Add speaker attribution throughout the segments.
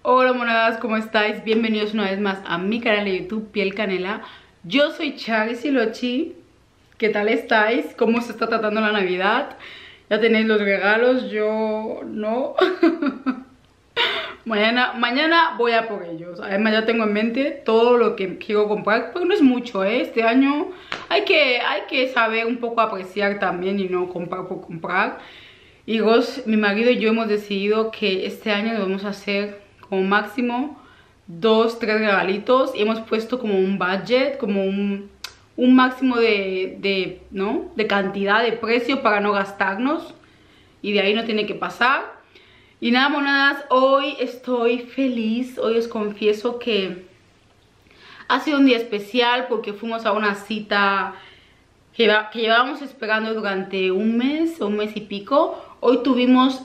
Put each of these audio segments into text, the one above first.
Speaker 1: Hola monadas, ¿cómo estáis? Bienvenidos una vez más a mi canal de YouTube Piel Canela. Yo soy Chari Silochi. ¿Qué tal estáis? ¿Cómo se está tratando la Navidad? ¿Ya tenéis los regalos? Yo no. Mañana voy a por ellos. Además ya tengo en mente todo lo que quiero comprar, porque no es mucho, ¿eh? Este año hay que saber un poco apreciar también y no comprar por comprar. Y mi marido y yo hemos decidido que este año nos vamos a hacer como máximo 2-3 regalitos. Y hemos puesto como un budget, como un máximo de cantidad, de precio para no gastarnos. Y de ahí no tiene que pasar. Y nada, monadas, hoy estoy feliz. Hoy os confieso que ha sido un día especial porque fuimos a una cita que llevábamos esperando durante un mes y pico. Hoy tuvimos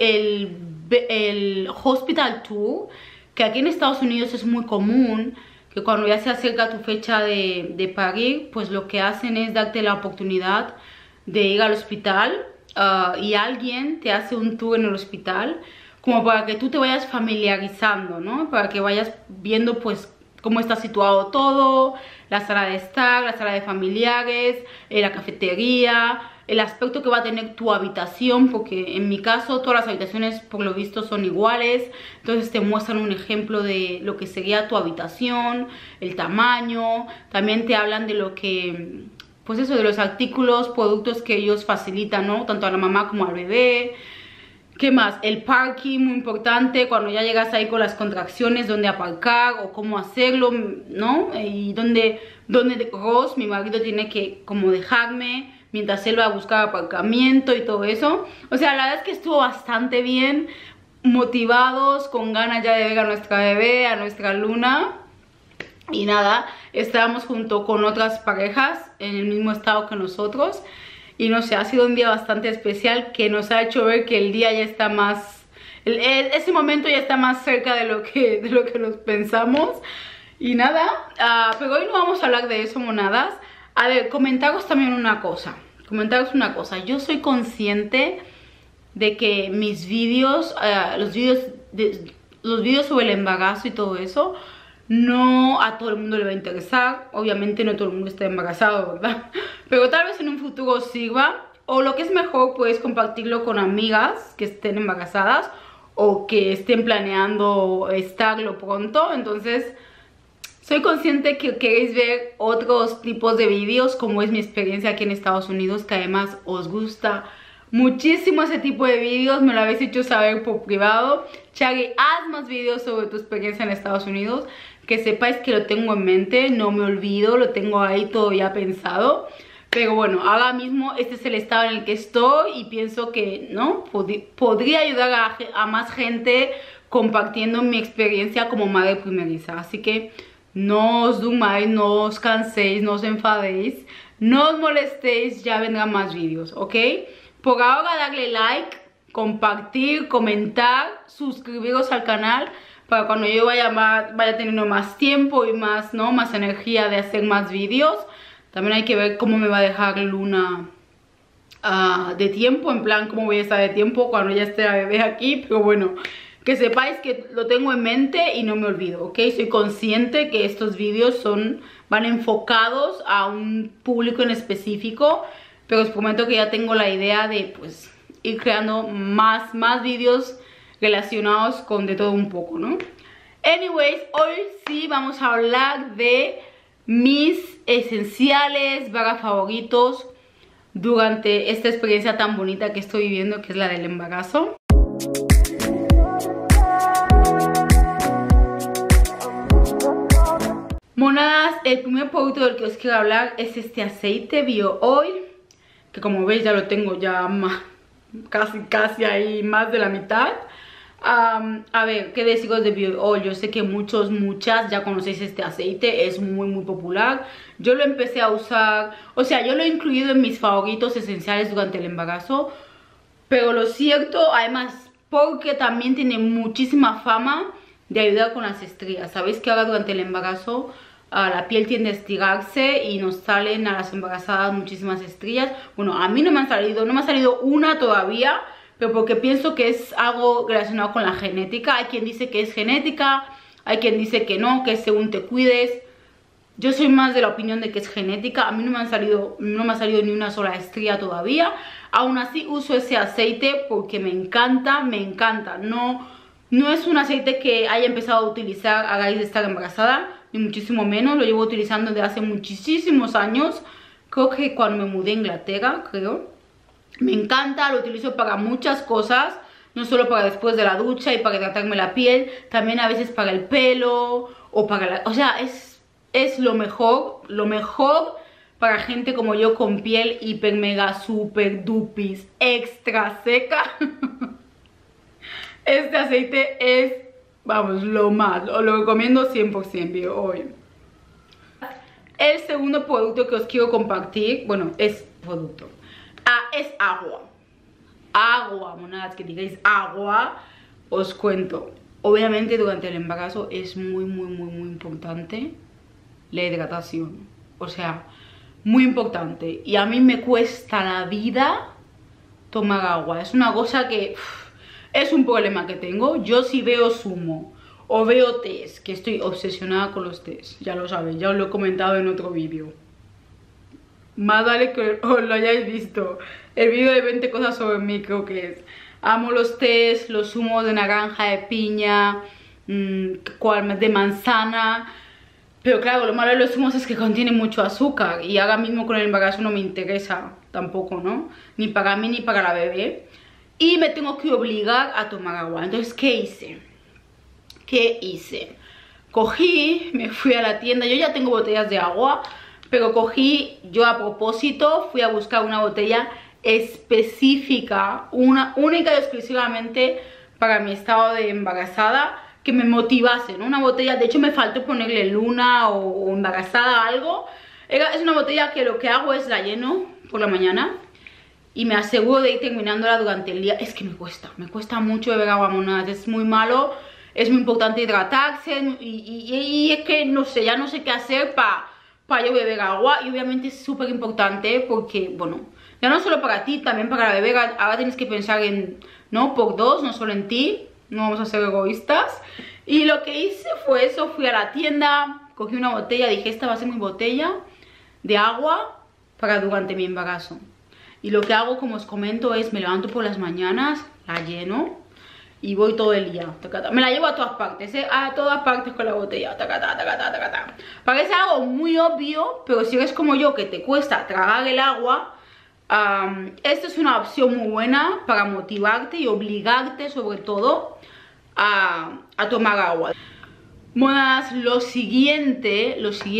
Speaker 1: el Hospital Tour, que aquí en Estados Unidos es muy común, que cuando ya se acerca tu fecha de parir, pues lo que hacen es darte la oportunidad de ir al hospital y alguien te hace un tour en el hospital, como para que tú te vayas familiarizando, ¿no? Para que vayas viendo pues cómo está situado todo, la sala de estar, la sala de familiares, la cafetería, el aspecto que va a tener tu habitación, porque en mi caso todas las habitaciones por lo visto son iguales. Entonces te muestran un ejemplo de lo que sería tu habitación, el tamaño. También te hablan de lo que, pues eso, de los artículos, productos que ellos facilitan, ¿no? Tanto a la mamá como al bebé. ¿Qué más? El parking, muy importante, cuando ya llegas ahí con las contracciones, dónde aparcar o cómo hacerlo, ¿no? Y dónde Ross, mi marido, tiene que como dejarme mientras él va a buscar aparcamiento y todo eso. O sea, la verdad es que estuvo bastante bien, motivados, con ganas ya de ver a nuestra bebé, a nuestra Luna. Y nada, estábamos junto con otras parejas en el mismo estado que nosotros. Y no sé, ha sido un día bastante especial que nos ha hecho ver que el día ya está más... ese momento ya está más cerca de lo que nos pensamos. Y nada, pero hoy no vamos a hablar de eso, monadas. A ver, comentaros también una cosa. Yo soy consciente de que mis vídeos, los vídeos sobre el embarazo y todo eso, no a todo el mundo le va a interesar. Obviamente no todo el mundo está embarazado, ¿verdad? Pero tal vez en un futuro sirva. O lo que es mejor, pues compartirlo con amigas que estén embarazadas o que estén planeando estarlo pronto. Entonces, soy consciente que queréis ver otros tipos de vídeos, como es mi experiencia aquí en Estados Unidos, que además os gusta muchísimo ese tipo de vídeos. Me lo habéis hecho saber por privado. Chari, haz más vídeos sobre tu experiencia en Estados Unidos. Que sepáis que lo tengo en mente, no me olvido, lo tengo ahí todo ya pensado. Pero bueno, ahora mismo este es el estado en el que estoy y pienso que, ¿no? Podría ayudar a más gente compartiendo mi experiencia como madre primeriza. Así que no os durmáis, no os canséis, no os enfadéis, no os molestéis, ya vendrán más vídeos, ¿ok? Por ahora darle like, compartir, comentar, suscribiros al canal para cuando yo vaya teniendo más tiempo y más energía de hacer más vídeos. También hay que ver cómo me va a dejar Luna de tiempo, en plan cómo voy a estar de tiempo cuando ya esté la bebé aquí. Pero bueno, que sepáis que lo tengo en mente y no me olvido, ¿ok? Soy consciente que estos vídeos van enfocados a un público en específico, pero os prometo que ya tengo la idea de pues ir creando más vídeos relacionados con de todo un poco, ¿no? Anyways, hoy sí vamos a hablar de mis esenciales favoritos durante esta experiencia tan bonita que estoy viviendo, que es la del embarazo. Monadas, el primer producto del que os quiero hablar es este aceite Bio Oil, que como veis ya lo tengo ya casi ahí más de la mitad. A ver, ¿qué deciros de Bio Oil? Yo sé que muchas ya conocéis este aceite, es muy popular. Yo lo empecé a usar, o sea, yo lo he incluido en mis favoritos esenciales durante el embarazo. Pero lo cierto, además, porque también tiene muchísima fama de ayudar con las estrías. Sabéis que ahora durante el embarazo la piel tiende a estirarse y nos salen a las embarazadas muchísimas estrías. Bueno, a mí no me ha salido una todavía, pero porque pienso que es algo relacionado con la genética. Hay quien dice que es genética, hay quien dice que no, que es según te cuides. Yo soy más de la opinión de que es genética. A mí no me ha salido ni una sola estría todavía. Aún así uso ese aceite porque me encanta, me encanta. No es un aceite que haya empezado a utilizar a raíz de estar embarazada, ni muchísimo menos. Lo llevo utilizando desde hace muchísimos años. Creo que cuando me mudé a Inglaterra, creo. Me encanta, lo utilizo para muchas cosas. No solo para después de la ducha y para hidratarme la piel. También a veces para el pelo o para la... O sea, es lo mejor para gente como yo con piel hiper mega super dupis extra seca. Este aceite es, vamos, lo más, lo recomiendo 100% hoy. El segundo producto que os quiero compartir, bueno, es producto, es agua. Agua, monadas, que digáis agua, os cuento. Obviamente durante el embarazo es muy importante la hidratación, o sea, muy importante. Y a mí me cuesta la vida tomar agua. Es una cosa que es un problema que tengo. Yo si veo zumo o veo tés, que estoy obsesionada con los tés, ya lo sabéis, ya os lo he comentado en otro vídeo. Más vale que os lo hayáis visto. El vídeo de 20 cosas sobre mí creo que es. Amo los tés, los zumos de naranja, de piña, de manzana. Pero claro, lo malo de los zumos es que contienen mucho azúcar. Y ahora mismo con el embarazo no me interesa tampoco, ¿no? Ni para mí ni para la bebé. Y me tengo que obligar a tomar agua. Entonces, ¿qué hice? Cogí, me fui a la tienda. Yo ya tengo botellas de agua, pero cogí, yo a propósito, fui a buscar una botella específica, una única y exclusivamente para mi estado de embarazada, que me motivase, ¿no? Una botella, de hecho me faltó ponerle luna o embarazada, algo. Es una botella que lo que hago es la lleno por la mañana y me aseguro de ir terminándola durante el día. Es que me cuesta mucho beber agua, monadas, es muy malo, es muy importante hidratarse y es que no sé, ya no sé qué hacer para yo beber agua. Y obviamente es súper importante porque, bueno, ya no solo para ti, también para la bebé. Ahora tienes que pensar en, ¿no? Por dos, no solo en ti. No vamos a ser egoístas. Y lo que hice fue eso, fui a la tienda, cogí una botella, dije, esta va a ser mi botella de agua para durante mi embarazo. Y lo que hago, como os comento, es me levanto por las mañanas, la lleno y voy todo el día. Me la llevo a todas partes, a todas partes con la botella. Parece algo muy obvio, pero si eres como yo, que te cuesta tragar el agua, esta es una opción muy buena para motivarte y obligarte sobre todo a tomar agua. Monas, lo siguiente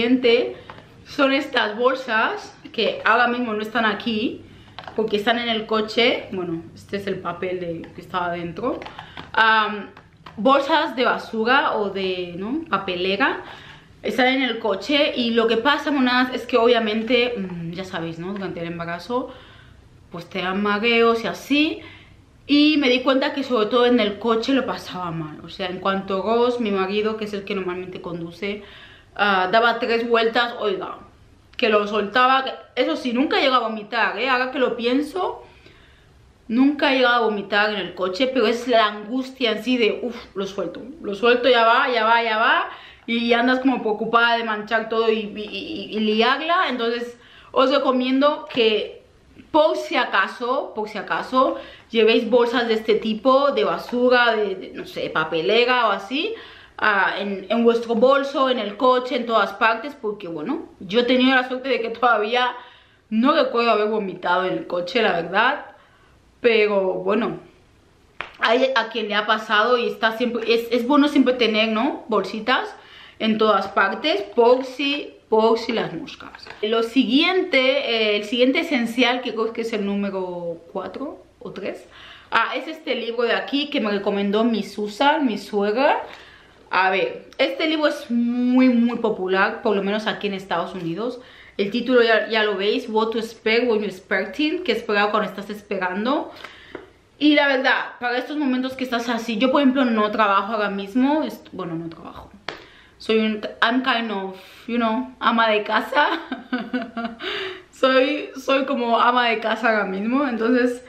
Speaker 1: son estas bolsas que ahora mismo no están aquí porque están en el coche. Bueno, este es el papel que estaba dentro. Bolsas de basura o de, ¿no?, papelera. Están en el coche y lo que pasa, monadas, es que obviamente, ya sabéis, ¿no?, durante el embarazo pues te dan mareos y así. Y me di cuenta que sobre todo en el coche lo pasaba mal. O sea, en cuanto Ross, mi marido, que es el que normalmente conduce, daba 3 vueltas, oiga, que lo soltaba. Eso sí, nunca llegaba a vomitar, ahora que lo pienso, nunca he llegado a vomitar en el coche, pero es la angustia en sí de, lo suelto, ya va, y andas como preocupada de manchar todo y liarla. Entonces os recomiendo que por si acaso, llevéis bolsas de este tipo, de basura, no sé, papelera o así, en vuestro bolso, en el coche, en todas partes, porque bueno, yo he tenido la suerte de que todavía no recuerdo haber vomitado en el coche, la verdad. Pero bueno, hay a quien le ha pasado y está siempre, es bueno siempre tener, ¿no?, bolsitas en todas partes por si las moscas. El siguiente esencial, que creo que es el número 4 o 3, es este libro de aquí que me recomendó mi Susan, mi suegra. A ver, este libro es muy popular, por lo menos aquí en Estados Unidos. El título ya lo veis, What to Expect When You're Expecting, que esperar cuando estás esperando. Y la verdad, para estos momentos que estás así, yo por ejemplo no trabajo ahora mismo, bueno, no trabajo. I'm kind of, you know, ama de casa. soy como ama de casa ahora mismo. Entonces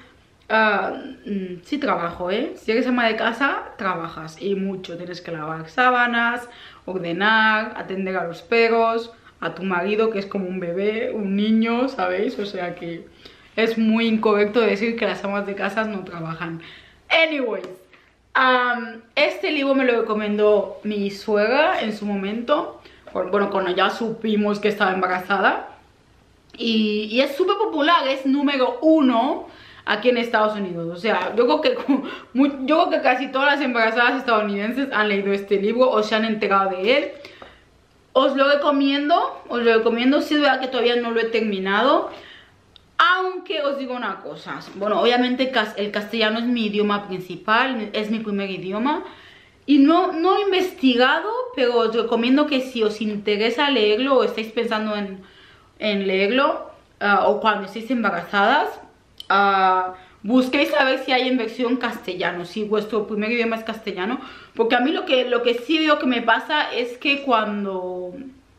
Speaker 1: Sí trabajo, ¿eh? Si eres ama de casa, trabajas y mucho. Tienes que lavar sábanas, ordenar, atender a los perros, a tu marido que es como un bebé, un niño, ¿sabéis? O sea que es muy incorrecto decir que las amas de casa no trabajan. Anyways, este libro me lo recomendó mi suegra en su momento. Bueno, cuando ya supimos que estaba embarazada. Y es súper popular, es número 1 aquí en Estados Unidos. O sea, yo creo que casi todas las embarazadas estadounidenses han leído este libro o se han enterado de él. Os lo recomiendo, sí es verdad que todavía no lo he terminado. Aunque os digo una cosa, bueno, obviamente el castellano es mi idioma principal, es mi primer idioma. Y no he investigado, pero os recomiendo que si os interesa leerlo o estáis pensando en leerlo, o cuando estéis embarazadas, busquéis saber si hay en versión castellano, si vuestro primer idioma es castellano. Porque a mí lo que sí veo que me pasa es que cuando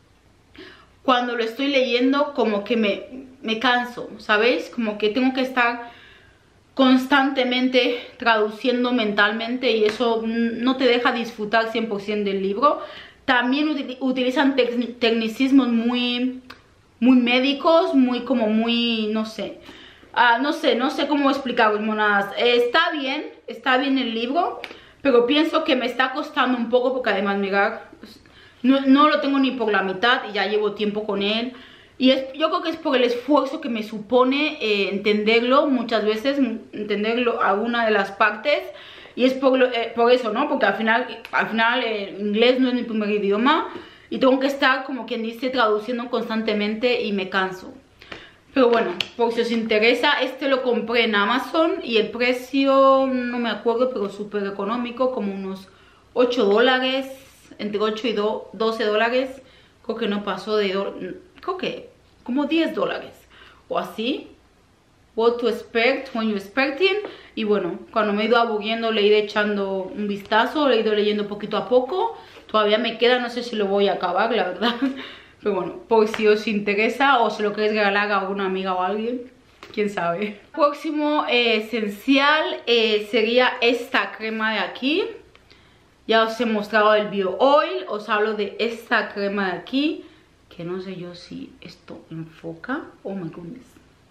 Speaker 1: lo estoy leyendo como que me canso, ¿sabéis? Como que tengo que estar constantemente traduciendo mentalmente y eso no te deja disfrutar 100% del libro. También utilizan tecnicismos muy médicos, muy, no sé. No sé cómo explicaros, monas. Está bien el libro, pero pienso que me está costando un poco porque además, mirad, no lo tengo ni por la mitad y ya llevo tiempo con él. Y yo creo que es por el esfuerzo que me supone entenderlo muchas veces, entenderlo alguna de las partes. Y es por eso, ¿no? Porque al final inglés no es mi primer idioma y tengo que estar, como quien dice, traduciendo constantemente y me canso. Pero bueno, por si os interesa, este lo compré en Amazon y el precio, no me acuerdo, pero súper económico, como unos $8, entre 8 y 12 dólares. Creo que no pasó creo que como $10 o así. What to expect when you're expecting. Y bueno, cuando me he ido aburriendo le he ido echando un vistazo, le he ido leyendo poquito a poco. Todavía me queda, no sé si lo voy a acabar, la verdad. Pero bueno, por si os interesa o si lo queréis regalar a alguna amiga o a alguien, quién sabe. Próximo esencial sería esta crema de aquí. Ya os he mostrado el Bio Oil, os hablo de esta crema de aquí, que no sé yo si esto enfoca. Oh my goodness.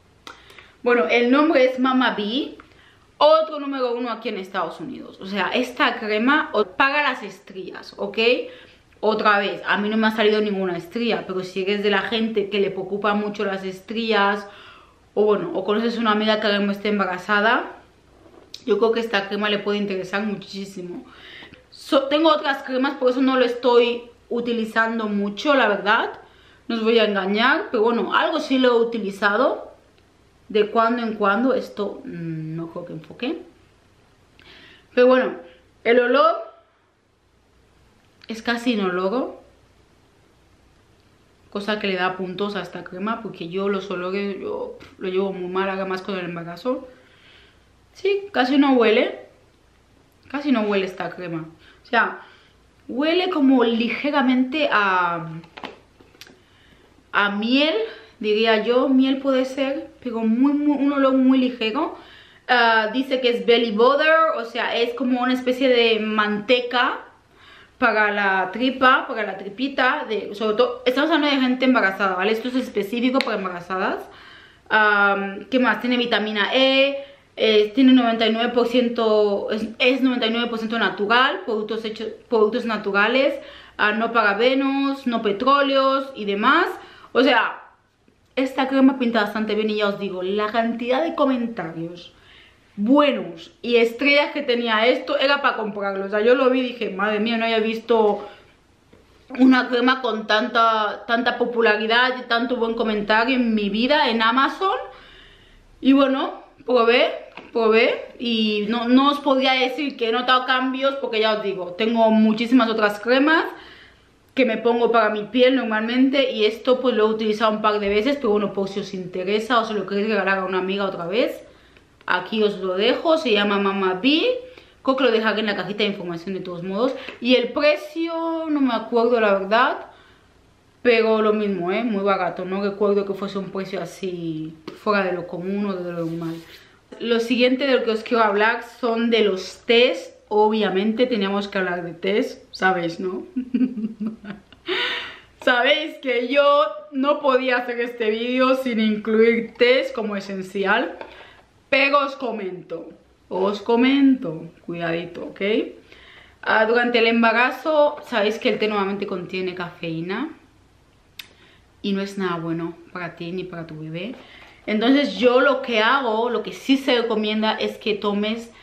Speaker 1: Bueno, el nombre es Mama B, otro número 1 aquí en Estados Unidos. O sea, esta crema os paga las estrías, ¿ok? Otra vez, a mí no me ha salido ninguna estría, pero si eres de la gente que le preocupa mucho las estrías, o bueno, o conoces una amiga que ahora mismo esté embarazada, yo creo que esta crema le puede interesar muchísimo. Tengo otras cremas, por eso no lo estoy utilizando mucho, la verdad. No os voy a engañar, pero bueno, algo sí lo he utilizado de cuando en cuando. Esto no creo que enfoque. Pero bueno, el olor es casi inoloro, cosa que le da puntos a esta crema, porque yo los olores yo lo llevo muy mal, además con el embarazo. Sí, casi no huele esta crema. O sea, huele como ligeramente a miel, diría yo. Miel puede ser, pero un olor muy ligero. Dice que es belly butter, o sea, es como una especie de manteca para la tripa, para la tripita. Sobre todo, estamos hablando de gente embarazada, ¿vale? Esto es específico para embarazadas. ¿Qué más? Tiene vitamina E. Tiene 99%, es 99% natural, productos naturales, no parabenos, no petróleos y demás. O sea, esta crema pinta bastante bien y ya os digo, la cantidad de comentarios buenos y estrellas que tenía esto era para comprarlo. O sea, yo lo vi y dije, madre mía, no había visto una crema con tanta popularidad y tanto buen comentario en mi vida en Amazon. Y bueno, probé y no os podría decir que he notado cambios porque ya os digo, tengo muchísimas otras cremas que me pongo para mi piel normalmente y esto pues lo he utilizado un par de veces, pero bueno, por si os interesa o si lo queréis regalar a una amiga otra vez, aquí os lo dejo. Se llama Mama B, creo que lo dejaré en la cajita de información de todos modos. Y el precio no me acuerdo la verdad, pero lo mismo, muy barato. No recuerdo que fuese un precio así fuera de lo común o de lo normal. lo siguiente de lo que os quiero hablar son de los tés. Obviamente teníamos que hablar de tés, ¿sabéis, no? Sabéis que yo no podía hacer este vídeo sin incluir tés como esencial. Pero os comento, cuidadito, ¿ok? Durante el embarazo, sabéis que el té normalmente contiene cafeína y no es nada bueno para ti ni para tu bebé. Entonces yo lo que hago, lo que sí se recomienda es que tomes,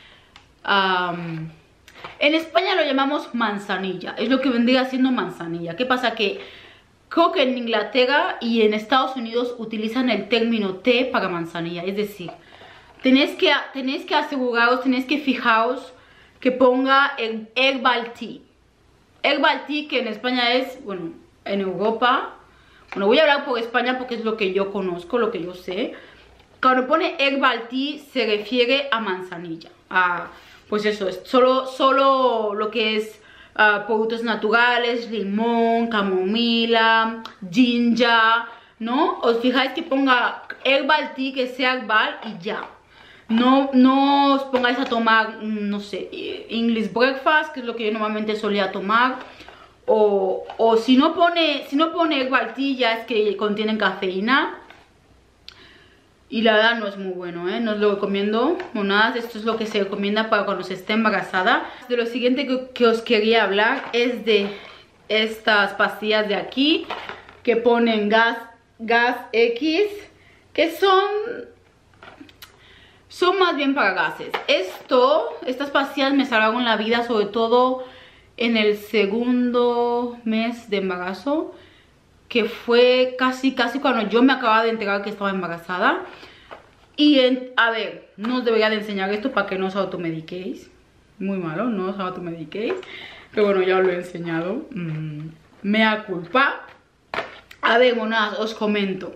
Speaker 1: en España lo llamamos manzanilla, es lo que vendría siendo manzanilla. ¿Qué pasa? Que creo que en Inglaterra y en Estados Unidos utilizan el término té para manzanilla, es decir, tenéis que aseguraros, tenéis que fijaros que ponga el herbal tea. Herbal tea, que en España es, bueno, en Europa, bueno, voy a hablar por España porque es lo que yo conozco, lo que yo sé. Cuando pone herbal tea se refiere a manzanilla, pues eso, es solo lo que es productos naturales, limón, camomila, ginger, ¿no? Os fijáis que ponga herbal tea, que sea herbal y ya. No os pongáis a tomar, no sé, English breakfast, que es lo que yo normalmente solía tomar. O si no pone herbal tea, ya es que contienen cafeína. Y la verdad no es muy bueno, ¿eh? No os lo recomiendo. Monadas, esto es lo que se recomienda para cuando se esté embarazada. De lo siguiente que os quería hablar es de estas pastillas de aquí, que ponen gas X, que son más bien para gases. Estas pastillas me salvaron la vida, sobre todo en el segundo mes de embarazo, que fue casi cuando yo me acababa de enterar que estaba embarazada. Y a ver, no os debería de enseñar esto para que no os automediquéis. Muy malo, no os automediquéis. Pero bueno, ya os lo he enseñado. Mea culpa. A ver, monadas, os comento.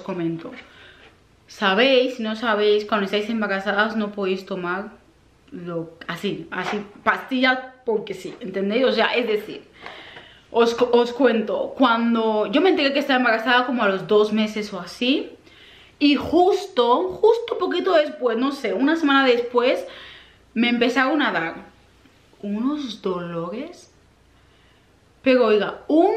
Speaker 1: Sabéis, si no sabéis, cuando estáis embarazadas no podéis tomar así, pastillas porque sí, ¿entendéis? O sea, es decir, os cuento, cuando yo me enteré que estaba embarazada como a los 2 meses o así, y justo poquito después, no sé, una semana después, me empezaron a dar unos dolores, pero oiga, un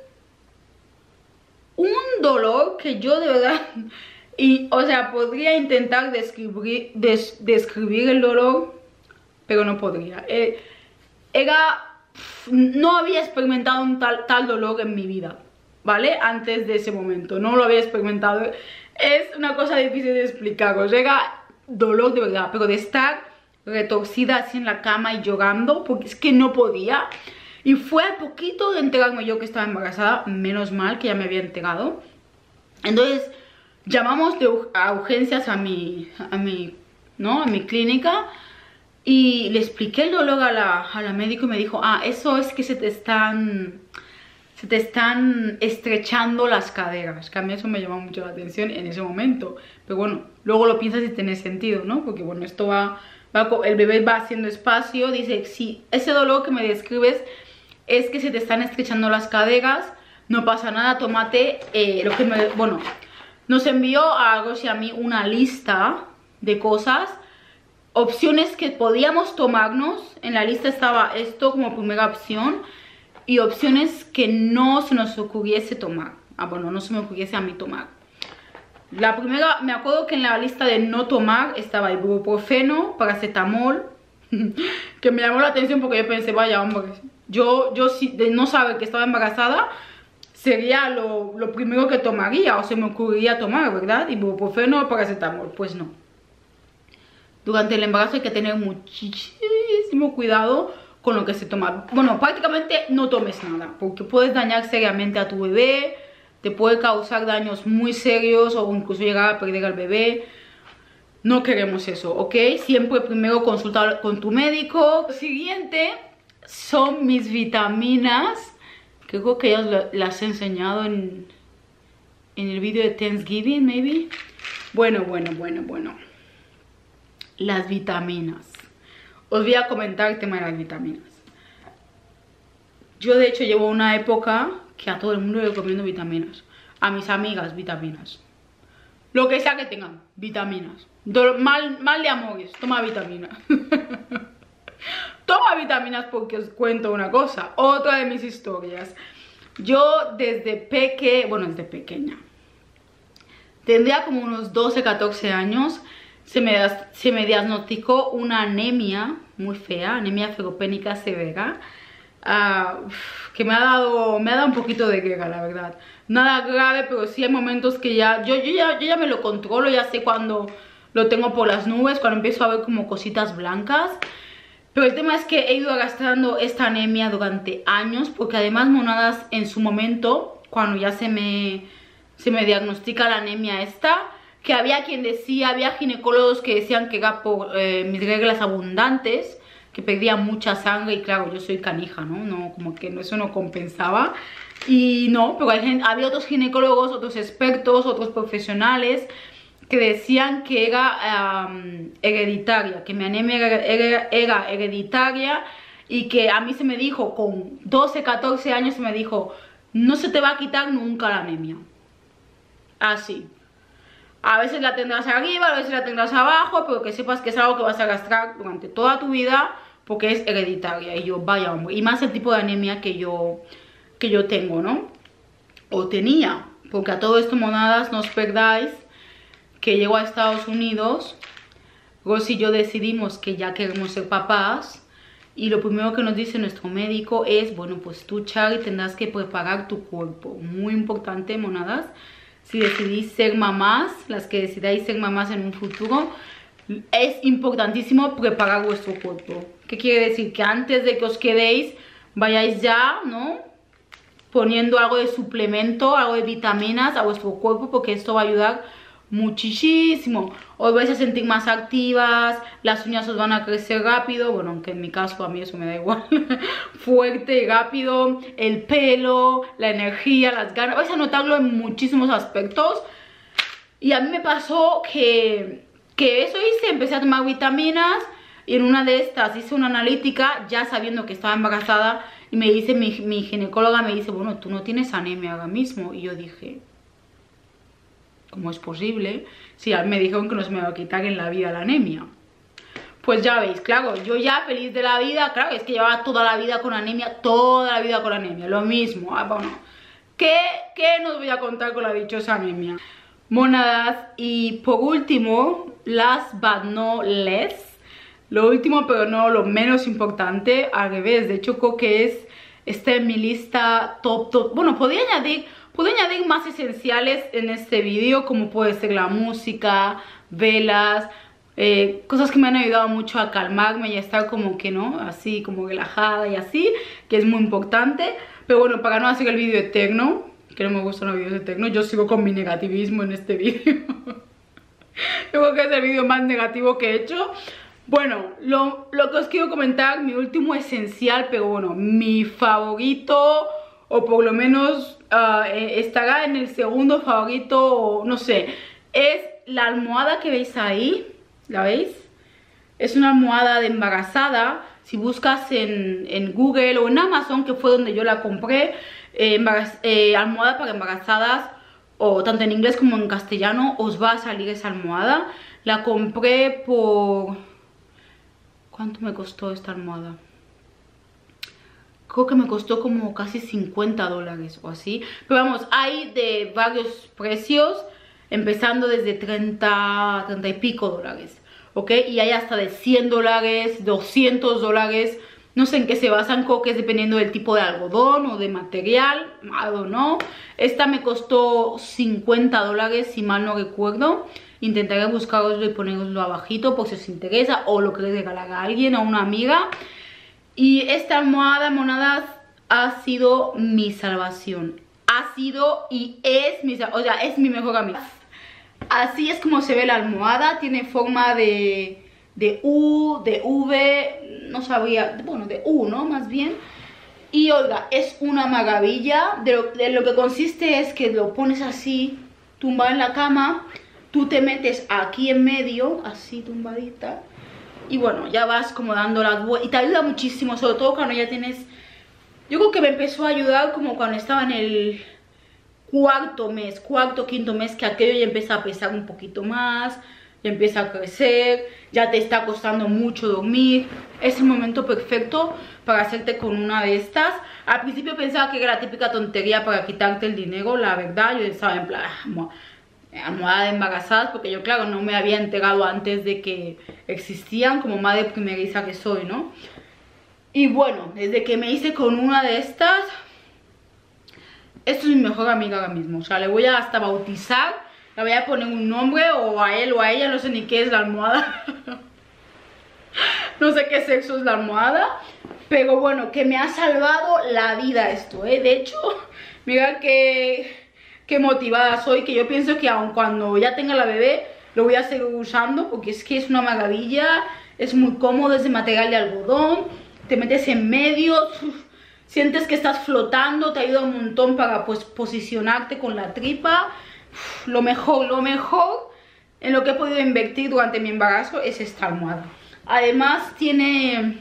Speaker 1: dolor que yo de verdad... Y, o sea, podría intentar describir el dolor, pero no podría. No había experimentado un tal dolor en mi vida, ¿vale? Antes de ese momento, no lo había experimentado. Es una cosa difícil de explicaros. Era dolor de verdad, pero de estar retorcida así en la cama y llorando, porque es que no podía. Y fue a poquito de enterarme yo que estaba embarazada, menos mal que ya me había enterado. Entonces... llamamos a urgencias a mi clínica y le expliqué el dolor a la médico y me dijo, eso es que se te están estrechando las caderas, que a mí eso me llamó mucho la atención en ese momento, pero bueno, luego lo piensas y tiene sentido, ¿no? Porque bueno, esto el bebé va haciendo espacio, dice, si ese dolor que me describes es que se te están estrechando las caderas, no pasa nada, tómate nos envió a Rosy y a mí una lista de cosas, opciones que podíamos tomarnos. En la lista estaba esto como primera opción y opciones que no se nos ocurriese tomar. Bueno, no se me ocurriese a mí tomar. La primera, me acuerdo que en la lista de no tomar estaba ibuprofeno, paracetamol, que me llamó la atención porque yo pensé, vaya hombre, yo de no saber que estaba embarazada, sería lo primero que tomaría o se me ocurriría tomar, ¿verdad? Ibuprofeno o paracetamol, pues no. Durante el embarazo hay que tener muchísimo cuidado con lo que se toma. Bueno, prácticamente no tomes nada, porque puedes dañar seriamente a tu bebé, te puede causar daños muy serios o incluso llegar a perder al bebé. No queremos eso, ¿ok? Siempre primero consultar con tu médico. Lo siguiente son mis vitaminas. Creo que ya las he enseñado en el vídeo de Thanksgiving, maybe. Bueno. Las vitaminas. Os voy a comentar el tema de las vitaminas. Yo de hecho llevo una época que a todo el mundo le recomiendo vitaminas. A mis amigas, vitaminas. lo que sea que tengan, vitaminas. Mal de amores, toma vitaminas. Toma vitaminas porque os cuento una cosa, otra de mis historias. Yo desde pequeña, tendría como unos 12, 14 años, se me diagnosticó una anemia muy fea, anemia ferropénica severa, que me ha dado un poquito de guerra, la verdad. Nada grave, pero sí hay momentos que yo ya me lo controlo, ya sé cuando lo tengo por las nubes, cuando empiezo a ver como cositas blancas. Pero el tema es que he ido arrastrando esta anemia durante años, porque además, monadas, en su momento, cuando ya se me diagnostica la anemia esta, que había ginecólogos que decían que era por mis reglas abundantes, que perdía mucha sangre, y claro, yo soy canija, ¿no? Como que eso no compensaba. Y no, pero había otros ginecólogos, otros expertos, otros profesionales que decían que era hereditaria, que mi anemia era hereditaria, y que a mí se me dijo, con 12, 14 años, se me dijo, no se te va a quitar nunca la anemia. Así. A veces la tendrás arriba, a veces la tendrás abajo, pero que sepas que es algo que vas a arrastrar durante toda tu vida porque es hereditaria. Y yo, vaya hombre, y más el tipo de anemia que yo tengo, ¿no? O tenía, porque a todo esto, monadas, no os perdáis que llego a Estados Unidos, Rosy y yo decidimos que ya queremos ser papás, y lo primero que nos dice nuestro médico es, bueno, pues tú, Chari, tendrás que preparar tu cuerpo. Muy importante, monadas, si decidís ser mamás, las que decidáis ser mamás en un futuro, es importantísimo preparar vuestro cuerpo. ¿Qué quiere decir? Que antes de que os quedéis, vayáis ya, ¿no?, poniendo algo de suplemento, algo de vitaminas a vuestro cuerpo, porque esto va a ayudar muchísimo. Os vais a sentir más activas, las uñas os van a crecer rápido, bueno, aunque en mi caso a mí eso me da igual, fuerte y rápido, el pelo, la energía, las ganas, vais a notarlo en muchísimos aspectos. Y a mí me pasó que eso hice, empecé a tomar vitaminas, y en una de estas hice una analítica ya sabiendo que estaba embarazada, y me dice mi ginecóloga, me dice, bueno, tú no tienes anemia ahora mismo. Y yo dije, ¿cómo es posible? Sí, me dijeron que no se me va a quitar en la vida la anemia. Pues ya veis, claro, yo ya feliz de la vida, claro, es que llevaba toda la vida con anemia, lo mismo. Bueno, ¿qué nos voy a contar con la dichosa anemia? Monadas, y por último, last but not least, lo último pero no lo menos importante, al revés, de hecho creo que está en mi lista top. Bueno, podría añadir más esenciales en este vídeo, como puede ser la música, velas, cosas que me han ayudado mucho a calmarme y a estar como que, ¿no?, así como relajada y así, que es muy importante. Pero bueno, para no hacer el vídeo eterno, que no me gustan los vídeos eternos, yo sigo con mi negativismo en este vídeo. Yo creo que es el vídeo más negativo que he hecho. Bueno, lo que os quiero comentar, mi último esencial, pero bueno, mi favorito, o por lo menos estará en el segundo favorito, o no sé, es la almohada que veis ahí. ¿La veis? Es una almohada de embarazada. Si buscas en Google o en Amazon, que fue donde yo la compré, almohada para embarazadas, o tanto en inglés como en castellano, os va a salir esa almohada. La compré por... ¿Cuánto me costó esta almohada? Creo que me costó como casi $50 o así. Pero vamos, hay de varios precios, empezando desde 30 y pico dólares, ¿ok? Y hay hasta de $100, $200. No sé en qué se basan, creo que es dependiendo del tipo de algodón o de material, I don't know. Esta me costó $50, si mal no recuerdo. Intentaré buscaroslo y poneroslo abajito por si os interesa, o lo queréis regalar a alguien, a una amiga. Y esta almohada, monadas, ha sido mi salvación. Ha sido y es es mi mejor amiga. Así es como se ve la almohada. Tiene forma de U, de V, no sabría, bueno, de U, ¿no? Más bien. Y oiga, es una maravilla. De lo que consiste es que lo pones así, tumbado en la cama. Tú te metes aquí en medio, así tumbadita. Y bueno, ya vas como dando las vueltas. Y te ayuda muchísimo, sobre todo cuando ya tienes... Yo creo que me empezó a ayudar como cuando estaba en el cuarto mes, cuarto, quinto mes, que aquello ya empieza a pesar un poquito más, ya empieza a crecer, ya te está costando mucho dormir. Es el momento perfecto para hacerte con una de estas. Al principio pensaba que era la típica tontería para quitarte el dinero, la verdad. Yo estaba en plan, almohada de embarazadas, porque yo, claro, no me había enterado antes de que existían, como madre primeriza que soy, ¿no? Y bueno, desde que me hice con una de estas, esto es mi mejor amiga ahora mismo. O sea, le voy a hasta bautizar, le voy a poner un nombre, o a él o a ella, no sé ni qué es la almohada. No sé qué sexo es la almohada, pero bueno, que me ha salvado la vida esto, ¿eh? De hecho, mira qué motivada soy, que yo pienso que aun cuando ya tenga la bebé, lo voy a seguir usando, porque es que es una maravilla, es muy cómodo, es de material de algodón, te metes en medio, sientes que estás flotando, te ayuda un montón para pues posicionarte con la tripa. Lo mejor en lo que he podido invertir durante mi embarazo es esta almohada. Además tiene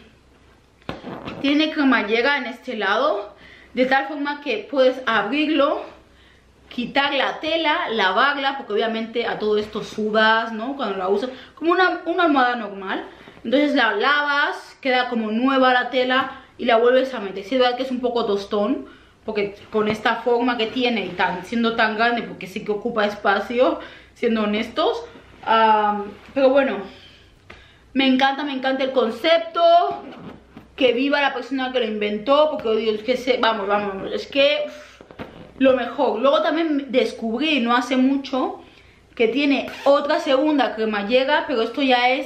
Speaker 1: cremallera en este lado, de tal forma que puedes abrirlo, quitar la tela, lavarla, porque obviamente a todo esto sudas, ¿no? Cuando la usas, como una almohada normal. Entonces la lavas, queda como nueva la tela y la vuelves a meter. Sí, es verdad que es un poco tostón, porque con esta forma que tiene y siendo tan grande, porque sí que ocupa espacio, siendo honestos. Pero bueno, me encanta el concepto. Que viva la persona que lo inventó, porque es que vamos, es que lo mejor. Luego también descubrí no hace mucho que tiene otra segunda cremallera, pero esto ya es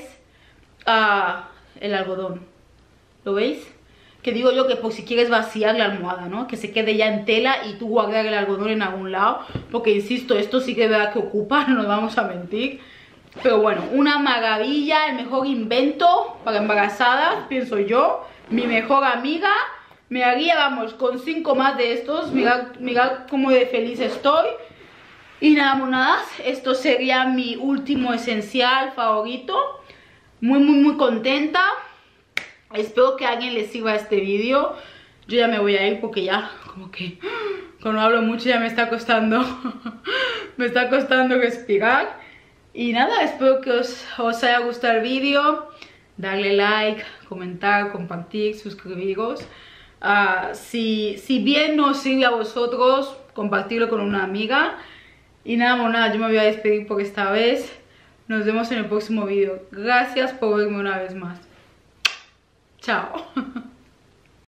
Speaker 1: el algodón. ¿Lo veis? Que digo yo que por si quieres vaciar la almohada, ¿no? Que se quede ya en tela y tú guardar el algodón en algún lado, porque insisto, esto sí que es verdad que ocupa, no nos vamos a mentir. Pero bueno, una maravilla, el mejor invento para embarazadas, pienso yo. Mi mejor amiga, me haría, vamos, con 5 más de estos. Mirad cómo de feliz estoy. Y nada, monadas, esto sería mi último esencial favorito. Muy contenta. Espero que a alguien le sirva este vídeo. Yo ya me voy a ir porque ya, como que cuando hablo mucho ya me está costando me está costando respirar. Y nada, espero que os haya gustado el vídeo. Darle like, comentar, compartir, suscribiros. Si bien no os sirve a vosotros, compartirlo con una amiga. Y nada, nada, yo me voy a despedir por esta vez. Nos vemos en el próximo vídeo. Gracias por verme una vez más. Chao.